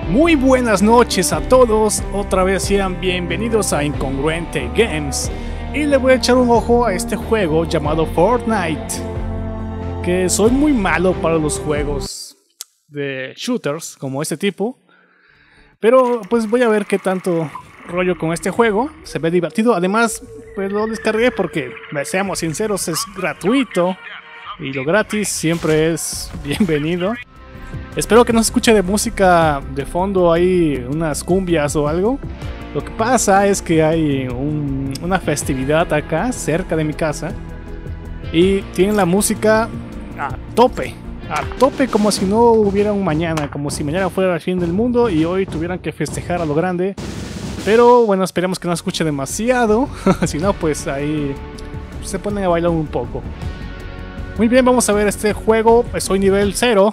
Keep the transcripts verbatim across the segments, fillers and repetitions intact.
Muy buenas noches a todos, otra vez sean bienvenidos a Incongruente Games. Y le voy a echar un ojo a este juego llamado Fortnite, que soy muy malo para los juegos de shooters como este tipo, pero pues voy a ver qué tanto rollo con este juego. Se ve divertido, además pues lo descargué porque, seamos sinceros, es gratuito y lo gratis siempre es bienvenido. Espero que no se escuche de música de fondo, hay unas cumbias o algo. Lo que pasa es que hay un, una festividad acá cerca de mi casa y tienen la música a tope, a tope, como si no hubiera un mañana, como si mañana fuera el fin del mundo y hoy tuvieran que festejar a lo grande. Pero bueno, esperemos que no escuche demasiado, si no pues ahí se ponen a bailar un poco. Muy bien, vamos a ver este juego. Soy nivel cero.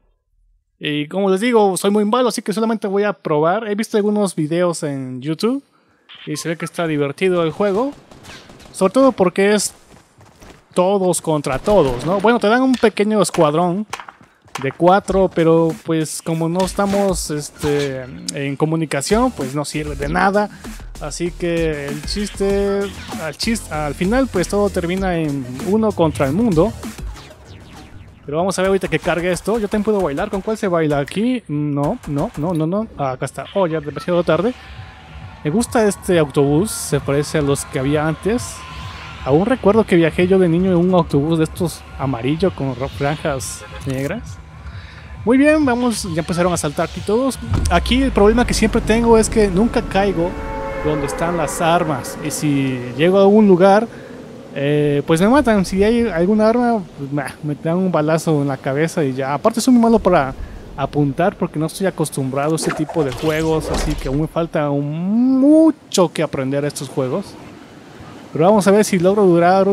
Y como les digo, soy muy malo, así que solamente voy a probar. He visto algunos videos en YouTube y se ve que está divertido el juego. Sobre todo porque es todos contra todos, ¿no? Bueno, te dan un pequeño escuadrón de cuatro, pero pues como no estamos este, en comunicación, pues no sirve de nada. Así que el chiste, al, chiste, al final pues todo termina en uno contra el mundo. Pero vamos a ver ahorita que cargue esto. Yo también puedo bailar. ¿Con cuál se baila aquí? No, no, no, no, no. Ah, acá está. Oh, ya demasiado tarde. Me gusta este autobús. Se parece a los que había antes. Aún recuerdo que viajé yo de niño en un autobús de estos amarillo con franjas negras. Muy bien, vamos. Ya empezaron a saltar aquí todos. Aquí el problema que siempre tengo es que nunca caigo donde están las armas. Y si llego a algún lugar... Eh, pues me matan. Si hay alguna arma, pues, nah, me dan un balazo en la cabeza y ya. Aparte soy muy malo para apuntar porque no estoy acostumbrado a este tipo de juegos, así que aún me falta un, mucho que aprender a estos juegos. Pero vamos a ver si logro durar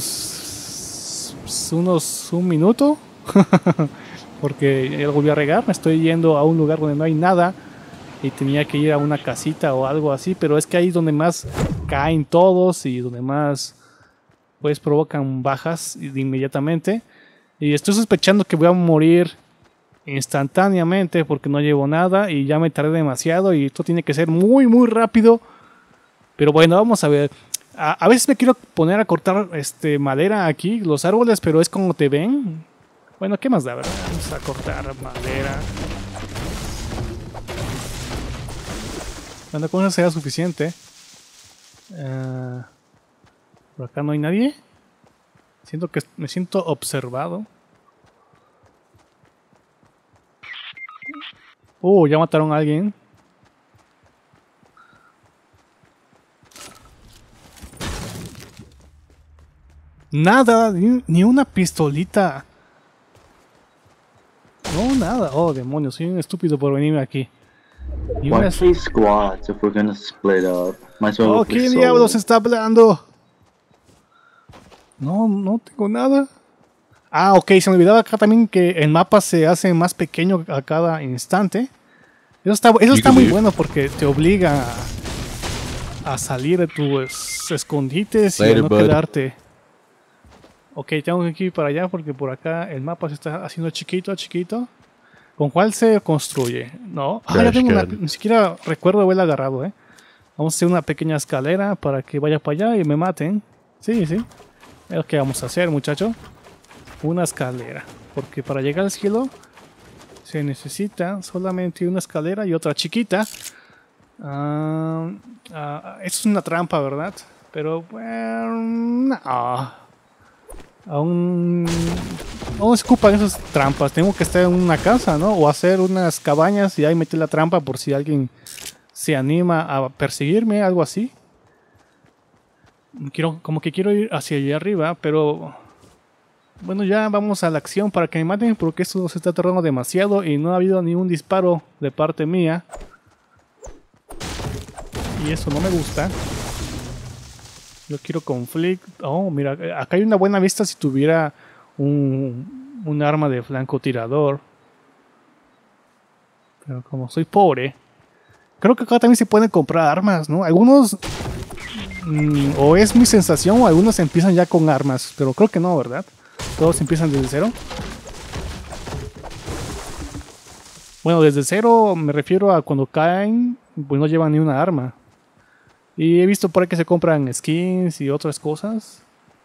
unos unos un minuto. Porque ya lo volví a regar. Me estoy yendo a un lugar donde no hay nada y tenía que ir a una casita o algo así, pero es que ahí es donde más caen todos y donde más pues provocan bajas de inmediatamente. Y estoy sospechando que voy a morir instantáneamente porque no llevo nada y ya me tardé demasiado y esto tiene que ser muy muy rápido. Pero bueno, vamos a ver. A, a veces me quiero poner a cortar este, madera aquí, los árboles, pero es como te ven. Bueno, ¿qué más da, verdad? Vamos a cortar madera. Cuando con eso sea suficiente. Uh, Por acá no hay nadie. Siento que me siento observado. Oh, ya mataron a alguien. Nada, ni, ni una pistolita. No, nada. Oh, demonios, soy un estúpido por venirme aquí. Why play squads if we're gonna split up? Might as well oh, ¿qué diablos está hablando? No, no tengo nada. Ah, ok, se me olvidaba acá también que el mapa se hace más pequeño a cada instante. Eso está, eso está muy bueno porque te obliga a, a salir de tus escondites y a no quedarte. Ok, tengo que ir para allá porque por acá el mapa se está haciendo chiquito, chiquito. ¿Con cuál se construye? No, ah, ya tengo una, ni siquiera recuerdo haberla agarrado, eh. Vamos a hacer una pequeña escalera para que vaya para allá y me maten. Sí, sí. Es lo que vamos a hacer, muchacho. Una escalera. Porque para llegar al cielo se necesita solamente una escalera y otra chiquita. Uh, uh, esto es una trampa, ¿verdad? Pero bueno, no. Aún, aún se ocupan esas trampas. Tengo que estar en una casa, ¿no? O hacer unas cabañas y ahí meter la trampa por si alguien se anima a perseguirme, algo así. Quiero, como que quiero ir hacia allá arriba, pero bueno, ya vamos a la acción para que me maten porque esto se está tardando demasiado y no ha habido ningún disparo de parte mía. Y eso no me gusta. Yo quiero conflicto. Oh, mira, acá hay una buena vista si tuviera un, un arma de francotirador. Pero como soy pobre, creo que acá también se pueden comprar armas, ¿no? Algunos... o es mi sensación o algunos empiezan ya con armas, pero creo que no, ¿verdad? Todos empiezan desde cero. Bueno, desde cero me refiero a cuando caen, pues no llevan ni una arma. Y he visto por ahí que se compran skins y otras cosas.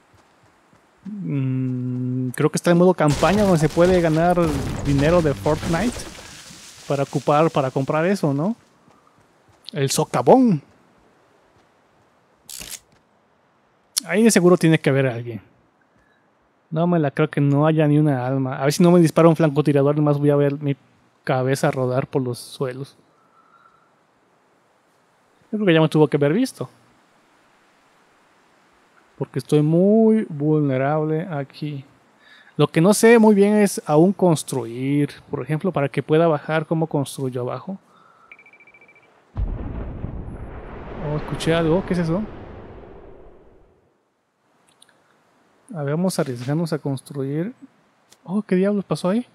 Mm, creo que está en modo campaña donde se puede ganar dinero de Fortnite para ocupar, para comprar eso, ¿no? El socavón. Ahí de seguro tiene que haber alguien. No me la creo que no haya ni una alma. A ver si no me dispara un francotirador, nomás voy a ver mi cabeza rodar por los suelos. Yo creo que ya me tuvo que haber visto. Porque estoy muy vulnerable aquí. Lo que no sé muy bien es aún construir. Por ejemplo, para que pueda bajar, ¿cómo construyo abajo? Oh, escuché algo. ¿Qué es eso? A ver, vamos a arriesgarnos a construir. Oh, ¿qué diablos pasó ahí?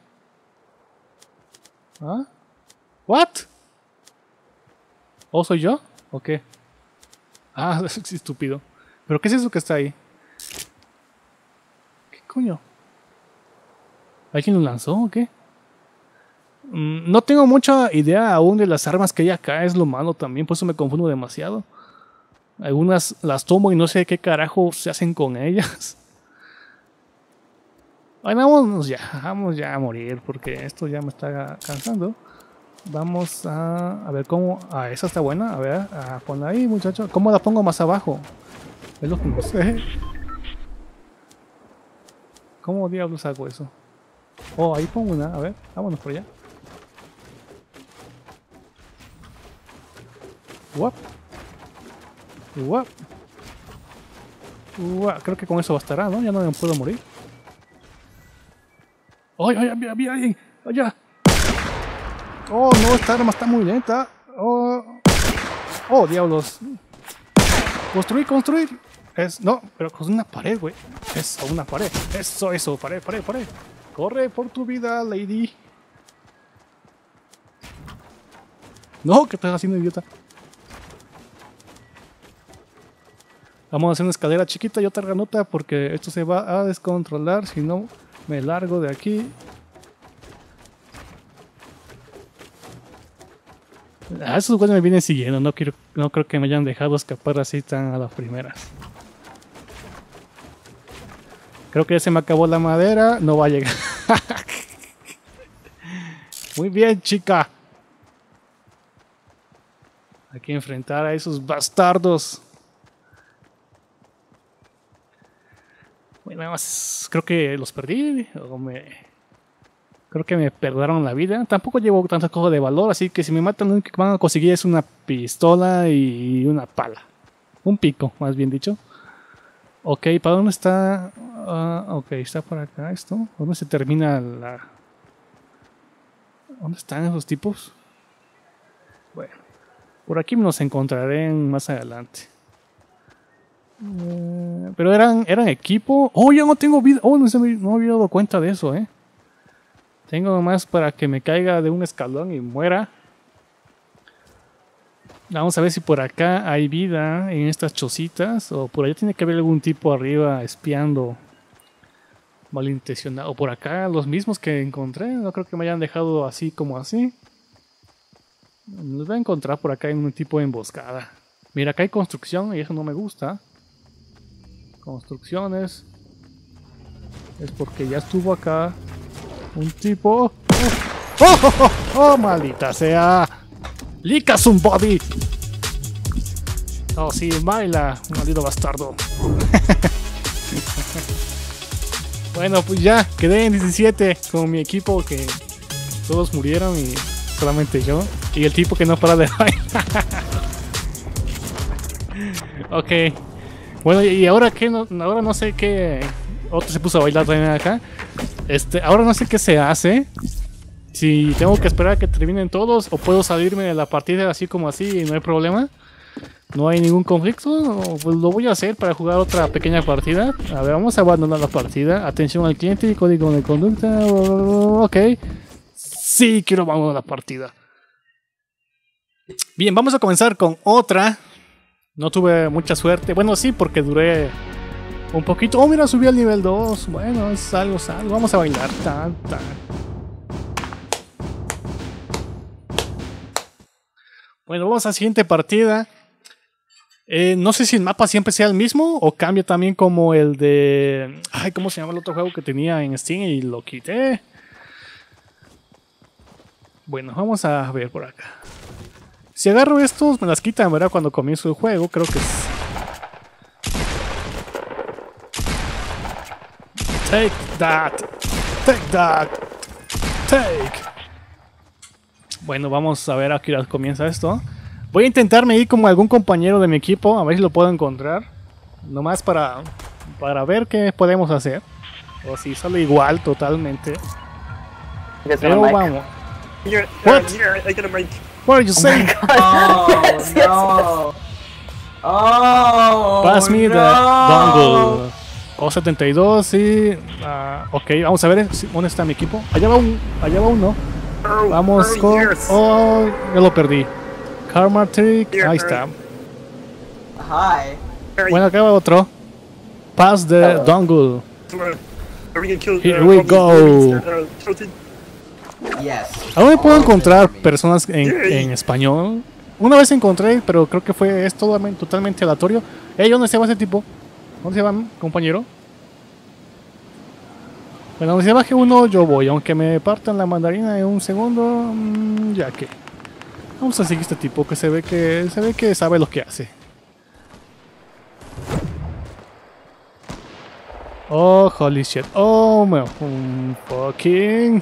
¿Ah? ¿What? ¿Oh, soy yo? ¿O qué? Ah, es estúpido. ¿Pero qué es eso que está ahí? ¿Qué coño? ¿Alguien lo lanzó o qué? Mm, no tengo mucha idea aún de las armas que hay acá. Es lo malo también, por eso me confundo demasiado. Algunas las tomo y no sé qué carajo se hacen con ellas. Bueno, vamos ya, vamos ya a morir porque esto ya me está cansando. Vamos a, a ver cómo... Ah, esa está buena. A ver, a poner ahí, muchacho. ¿Cómo la pongo más abajo? Es lo que no sé. ¿Cómo diablos hago eso? Oh, ahí pongo una. A ver, vámonos por allá. Guap. Guap. Guap. Creo que con eso bastará, ¿no? Ya no me puedo morir. ¡Ay, ay, ay, ay, ay! ¡Allá! ¡Oh, no! Esta arma está muy lenta. ¡Oh! ¡Oh, diablos! ¡Construir, construir! Es, no, pero con una pared, güey. Eso, una pared. Eso, eso, pared, pared, pared. Corre por tu vida, lady. No, ¿qué estás haciendo, idiota? Vamos a hacer una escalera chiquita y otra granota porque esto se va a descontrolar si no me largo de aquí. Ah, esos güeyes me vienen siguiendo. No quiero, no creo que me hayan dejado escapar así tan a las primeras. Creo que ya se me acabó la madera. No va a llegar. Muy bien, chica. Hay que enfrentar a esos bastardos. Bueno, nada más creo que los perdí. O me... Creo que me perdonaron la vida. Tampoco llevo tantas cosas de valor. Así que si me matan, lo único que van a conseguir es una pistola y una pala. Un pico, más bien dicho. Ok, ¿para dónde está? Uh, ok, está por acá esto. ¿Dónde se termina la...? ¿Dónde están esos tipos? Bueno, por aquí nos encontraré más adelante. Uh, pero eran, eran equipo. Oh, ya no tengo vida. Oh, no, se me, no me había dado cuenta de eso, eh. Tengo más para que me caiga de un escalón y muera. Vamos a ver si por acá hay vida en estas chocitas. O por allá tiene que haber algún tipo arriba espiando. Malintencionado. O por acá los mismos que encontré. No creo que me hayan dejado así como así. Los voy a encontrar por acá en un tipo de emboscada. Mira, acá hay construcción y eso no me gusta. Construcciones. Es porque ya estuvo acá un tipo. ¡Oh! ¡Oh! ¡Oh! ¡Oh! ¡Oh! ¡Maldita sea! ¡Lica somebody! Oh, sí, baila, maldito bastardo. Bueno, pues ya, quedé en diecisiete con mi equipo que todos murieron y solamente yo. Y el tipo que no para de bailar. Ok. Bueno, y ahora que no, ahora no sé qué. Otro se puso a bailar también acá. Este, ahora no sé qué se hace. Si tengo que esperar a que terminen todos o puedo salirme de la partida así como así y no hay problema. No hay ningún conflicto. Pues lo voy a hacer para jugar otra pequeña partida. A ver, vamos a abandonar la partida. Atención al cliente y código de conducta. Ok. Sí, quiero abandonar la partida. Bien, vamos a comenzar con otra. No tuve mucha suerte. Bueno, sí, porque duré un poquito. Oh, mira, subí al nivel dos. Bueno, es algo, es algo. Vamos a bailar. Tan, tan. Bueno, vamos a la siguiente partida. Eh, no sé si el mapa siempre sea el mismo o cambia también como el de... Ay, ¿cómo se llama el otro juego que tenía en Steam y lo quité? Bueno, vamos a ver por acá. Si agarro estos, me las quitan, ¿verdad? Cuando comienzo el juego, creo que es... Take that. Take that. Take. Bueno, vamos a ver a qué hora comienza esto. Voy a intentarme ir como algún compañero de mi equipo, a ver si lo puedo encontrar. Nomás para, para ver qué podemos hacer. O si sale igual totalmente. Pero vamos. What? What are you saying? Oh, no. Oh, Pass me no. the dongle. O setenta y dos, sí. Uh, ok, vamos a ver dónde está mi equipo. Allá va, un, allá va uno. Vamos con... Oh, ya lo perdí. Karma Trick, ahí está. Hi. Bueno, acá va otro. Pass the dongle. Here we go. Yes. ¿A dónde puedo encontrar personas en, en español? Una vez encontré, pero creo que fue es totalmente, totalmente aleatorio. Ey, ¿dónde se va ese tipo? ¿Dónde se va, compañero? Bueno, donde se baje uno, yo voy. Aunque me partan la mandarina en un segundo, mmm, ya que. Vamos a seguir este tipo que se ve que se ve que sabe lo que hace. Oh, holy shit. Oh, my um, fucking.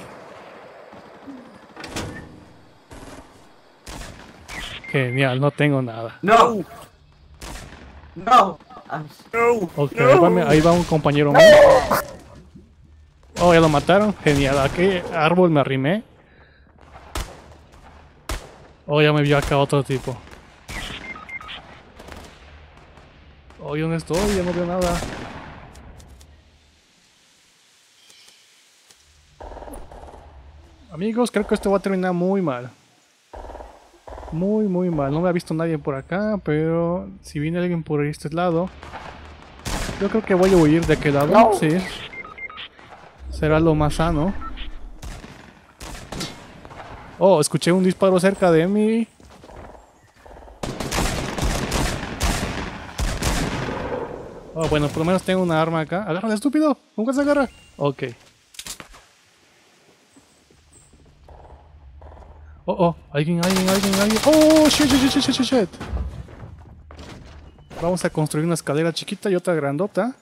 Genial, no tengo nada. No. No. I'm... No. Ok, No. ahí, va, ahí va un compañero mío. Oh, ya lo mataron. Genial. ¿A qué árbol me arrimé? Oh, ya me vio acá otro tipo. Oh, ¿y dónde estoy? Ya no veo nada. Amigos, creo que esto va a terminar muy mal. Muy, muy mal. No me ha visto nadie por acá, pero si viene alguien por este lado, yo creo que voy a huir de aquel lado. No. Sí. Será lo más sano. Oh, escuché un disparo cerca de mí. Oh, bueno, por lo menos tengo una arma acá. Agárrala, estúpido. ¿Nunca se agarra? Ok. Oh, oh, alguien, alguien, alguien, alguien. Oh, shit, shit, shit, shit, shit, shit. Vamos a construir una escalera chiquita y otra grandota.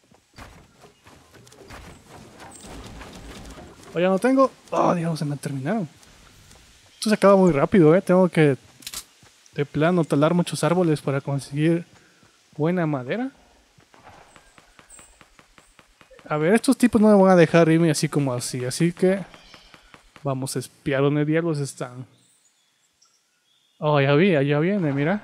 Oh, ya no tengo. Oh, Dios, se me terminaron. Esto se acaba muy rápido, eh. Tengo que, de plano, talar muchos árboles para conseguir buena madera. A ver, estos tipos no me van a dejar irme así como así, así que... Vamos a espiar dónde diablos están. Oh, ya vi, ya viene, mira.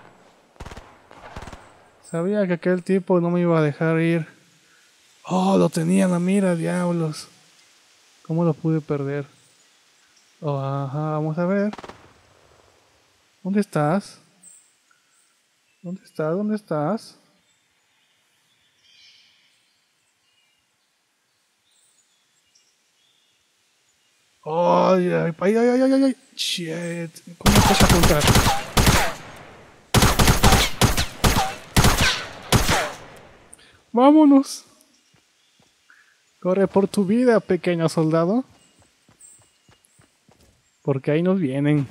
Sabía que aquel tipo no me iba a dejar ir. Oh, lo tenía en la mira, diablos. ¿Cómo lo pude perder? Oh, ajá, vamos a ver. ¿Dónde estás? ¿Dónde estás? ¿Dónde estás? Ay, ay, ay, ay, ay, ay, ay, shit. ¿Cómo te vas a apuntar? Vámonos. Corre por tu vida, pequeño soldado. Porque ahí nos vienen.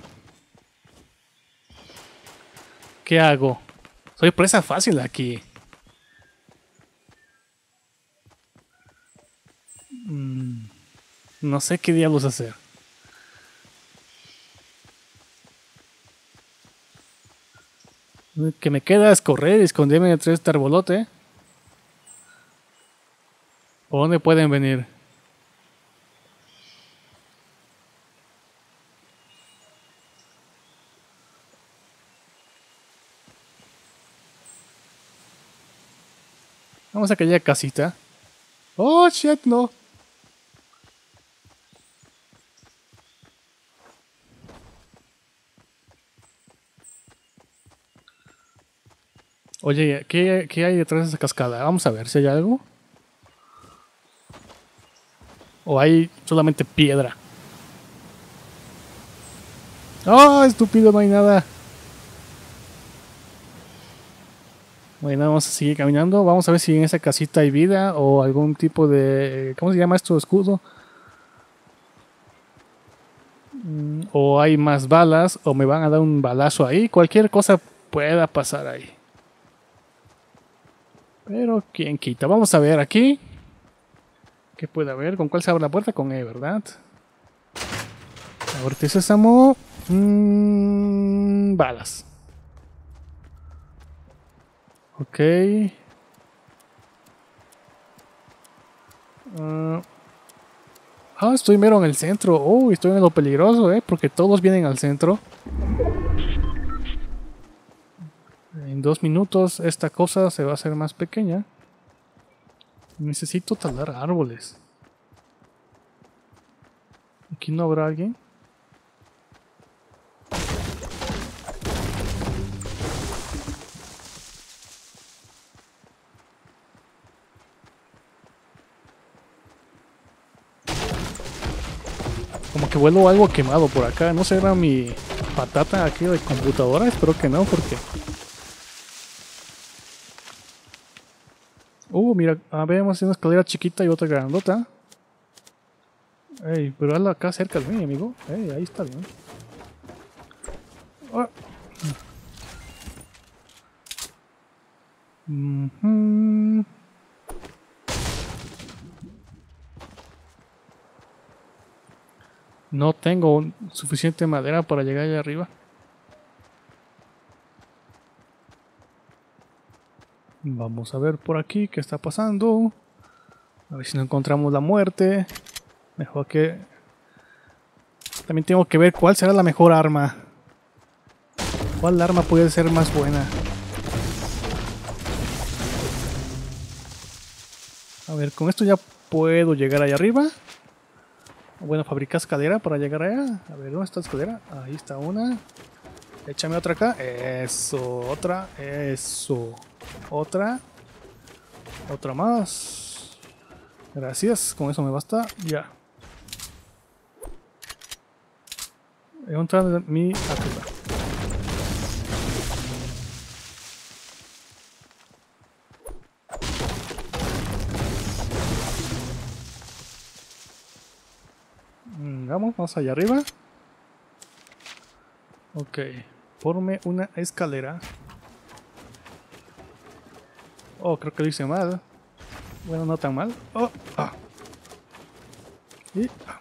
¿Qué hago? Soy presa fácil aquí. Mm. No sé qué diablos hacer. Lo que me queda es correr y esconderme detrás de este arbolote. ¿Por dónde pueden venir? Vamos a aquella casita. Oh, shit, no. Oye, ¿qué, ¿qué hay detrás de esa cascada? Vamos a ver si hay algo. O hay solamente piedra. ¡Oh, estúpido! No hay nada. Bueno, vamos a seguir caminando. Vamos a ver si en esa casita hay vida o algún tipo de... ¿Cómo se llama esto? Escudo. Mm, o hay más balas o me van a dar un balazo ahí. Cualquier cosa pueda pasar ahí. Pero quién quita. Vamos a ver aquí. ¿Qué puede haber? ¿Con cuál se abre la puerta? Con E, ¿verdad? Ahorita sésamo. Mm, balas. Ok. Uh, ah, estoy mero en el centro. Oh, estoy en lo peligroso, ¿eh? Porque todos vienen al centro. En dos minutos esta cosa se va a hacer más pequeña. Necesito talar árboles. ¿Aquí no habrá alguien? Como que vuelo algo quemado por acá. ¿No será mi patata aquí de computadora? Espero que no, porque... Uh, mira, ah, vemos una escalera chiquita y otra grandota. Ey, pero hazlo acá cerca de mí, amigo. Ey, ahí está bien. Oh. Mm-hmm. No tengo suficiente madera para llegar allá arriba. Vamos a ver por aquí qué está pasando. A ver si no encontramos la muerte. Mejor que... También tengo que ver cuál será la mejor arma. ¿Cuál arma puede ser más buena? A ver, con esto ya puedo llegar allá arriba. Bueno, fabrica escalera para llegar allá. A ver, ¿dónde está la escalera? Ahí está una. Échame otra acá. Eso, otra. Eso. Otra. Otra más. Gracias, con eso me basta. Ya. He encontrado mi ayuda. Vamos, vamos allá arriba. Ok. Forme una escalera. Oh, creo que lo hice mal. Bueno, no tan mal. Oh, ah. Y... ah.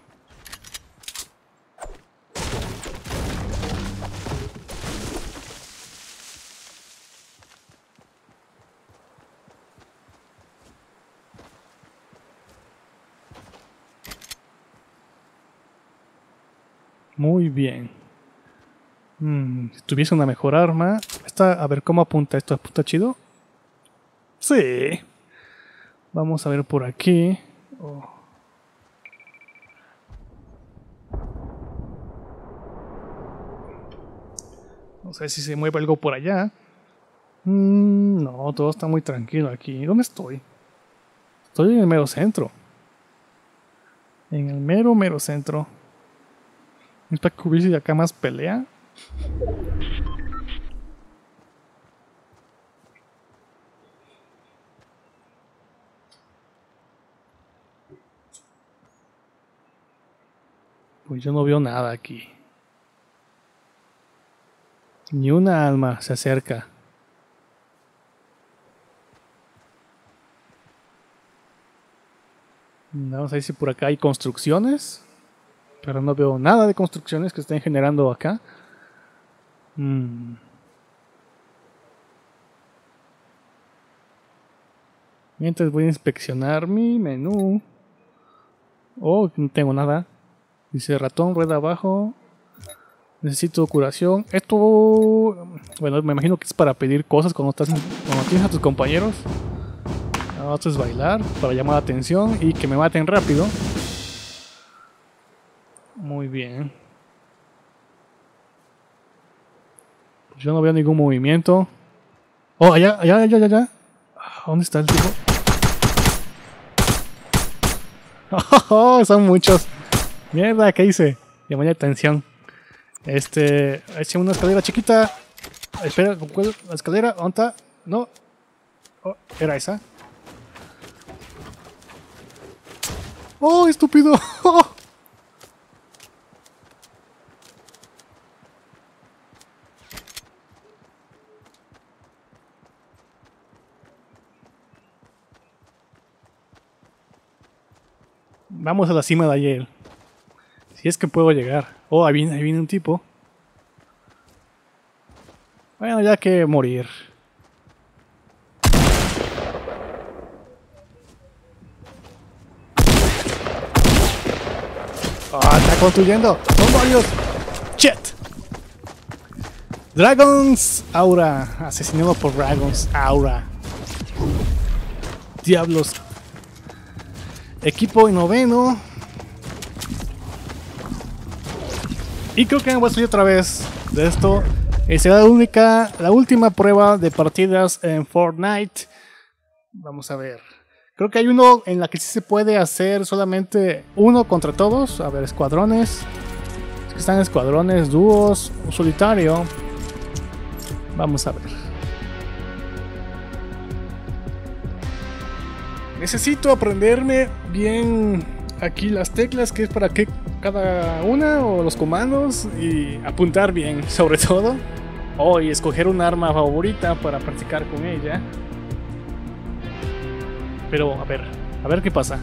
Muy bien. Mm, si tuviese una mejor arma. Esta, a ver cómo apunta esto. ¿Apunta chido? Sí. Vamos a ver por aquí. Oh. No sé si se mueve algo por allá. Mm, no, todo está muy tranquilo aquí. ¿Dónde estoy? Estoy en el mero centro. En el mero, mero centro. ¿Esta cubierta de acá más pelea? Pues yo no veo nada aquí. Ni una alma se acerca. Vamos a ver si por acá hay construcciones. Pero no veo nada de construcciones que estén generando acá. Hmm. Mientras voy a inspeccionar mi menú. Oh, no tengo nada. Dice ratón, rueda abajo. Necesito curación. Esto... Bueno, me imagino que es para pedir cosas cuando, estás, cuando tienes a tus compañeros. Otro es bailar, para llamar la atención y que me maten rápido. Muy bien. Pues yo no veo ningún movimiento. Oh, allá, allá, allá, allá. ¿Dónde está el tipo? Oh, son muchos. Mierda, ¿qué hice? Llamé la atención. Este, eché una escalera chiquita. Espera, la escalera, ¿dónde está? No. Oh, ¿era esa? ¡Oh, estúpido! Vamos a la cima de ayer. Si es que puedo llegar. Oh, ahí viene, ahí viene un tipo. Bueno, ya que morir. Ah, está construyendo. Son varios. Shit. Dragons Aura. Asesinado por Dragons Aura. Diablos. Equipo noveno. Y creo que me voy a salir otra vez de esto. Y será la única, la última prueba de partidas en Fortnite. Vamos a ver. Creo que hay uno en la que sí se puede hacer solamente uno contra todos. A ver, escuadrones. Es que están escuadrones, dúos, un solitario. Vamos a ver. Necesito aprenderme bien aquí las teclas, que es para qué cada una, o los comandos, y apuntar bien, sobre todo. Oh, y escoger un arma favorita para practicar con ella. Pero, a ver, a ver qué pasa.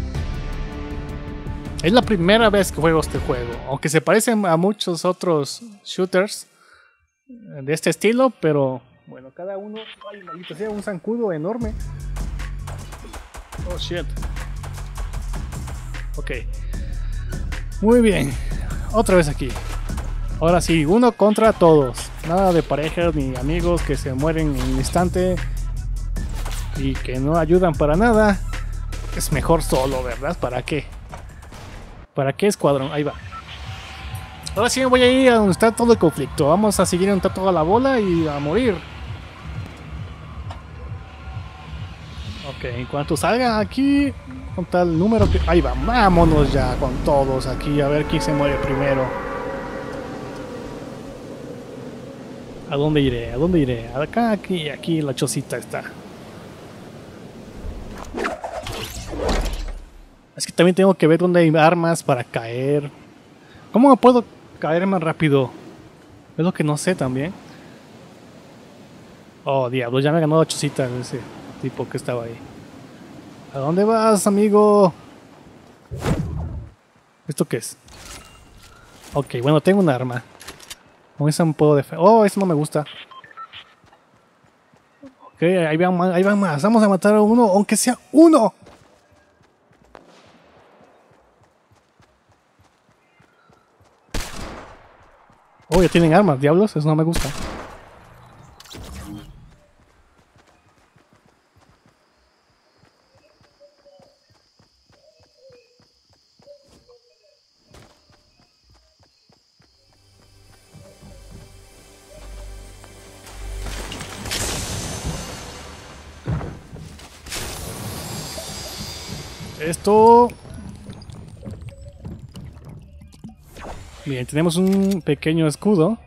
Es la primera vez que juego este juego, aunque se parece a muchos otros shooters de este estilo, pero bueno, cada uno... Ay, maldito sea, un zancudo enorme. Oh, shit. Ok. Muy bien. Otra vez aquí. Ahora sí, uno contra todos. Nada de parejas ni amigos que se mueren en un instante y que no ayudan para nada. Es mejor solo, ¿verdad? ¿Para qué? ¿Para qué escuadrón? Ahí va. Ahora sí me voy a ir a donde está todo el conflicto. Vamos a seguir donde está toda la bola y a morir. Ok, en cuanto salga aquí, con tal número que... Ahí va, vámonos ya con todos aquí, a ver quién se muere primero. ¿A dónde iré? ¿A dónde iré? Acá, aquí, aquí la chocita está. Es que también tengo que ver dónde hay armas para caer. ¿Cómo me puedo caer más rápido? Es lo que no sé también. Oh, diablo, ya me ganó la chocita ese tipo que estaba ahí. ¿A dónde vas, amigo? ¿Esto qué es? Ok, bueno, tengo un arma. Con esa me puedo defender. Oh, eso no me gusta. Ok, ahí van más, ahí van más. Vamos a matar a uno, aunque sea uno. Oh, ya tienen armas, diablos. Eso no me gusta. Esto... Bien, tenemos un pequeño escudo.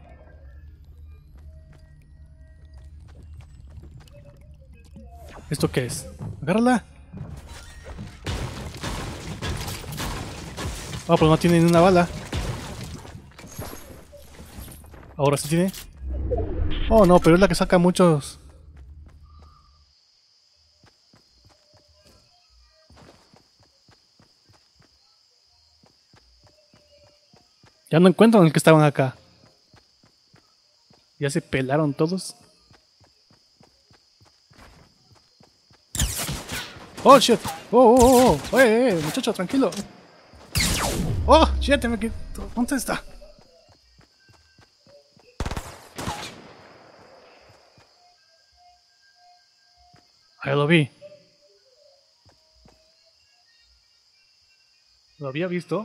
¿Esto qué es? Agárrala. Oh, pero no tiene ni una bala. Ahora sí tiene. Oh, no, pero es la que saca muchos... Ya no encuentran el que estaban acá. Ya se pelaron todos. Oh, shit. Oh, oh, oh, oh. Eh, eh, muchacho, tranquilo. Oh, shit, me quedé. ¿Dónde está? Ahí lo vi. Lo había visto.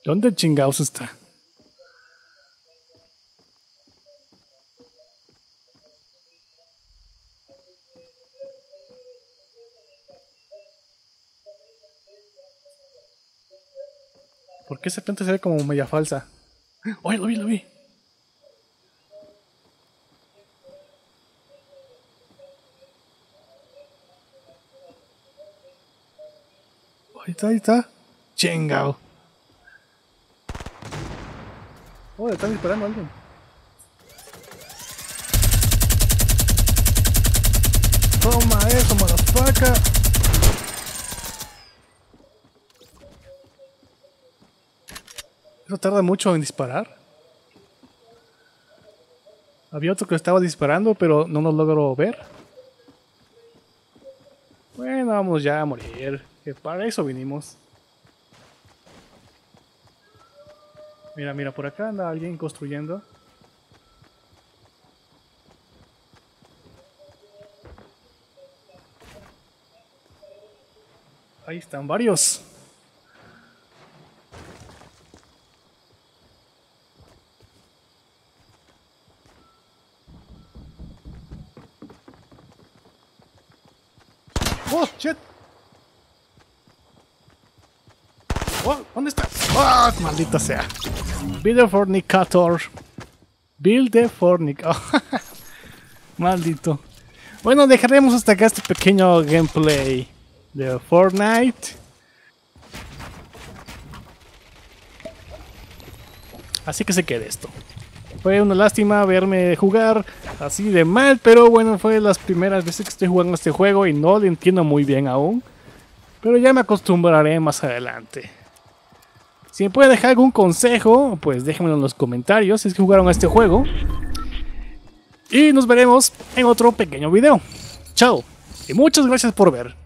¿Dónde chingados está? ¿Por qué esa planta se ve como media falsa? ¡Oye, lo vi, lo vi! Ahí está, ahí está. Chingao. Oh, le están disparando a alguien. Toma eso, motherfucker. Eso tarda mucho en disparar. Había otro que estaba disparando, pero no nos logro ver. Bueno, vamos ya a morir. Que para eso vinimos. Mira, mira, por acá anda alguien construyendo. Ahí están varios. ¡Oh, shit! Oh, ¿dónde está? ¡Oh, maldita sea! Build Fornicator. Build Fornicator. Oh, maldito. Bueno, dejaremos hasta acá este pequeño gameplay de Fortnite. Así que se quede esto. Fue una lástima verme jugar así de mal, pero bueno, fue las primeras veces que estoy jugando este juego y no lo entiendo muy bien aún. Pero ya me acostumbraré más adelante. Si me puede dejar algún consejo, pues déjenmelo en los comentarios si es que jugaron a este juego. Y nos veremos en otro pequeño video. Chao y muchas gracias por ver.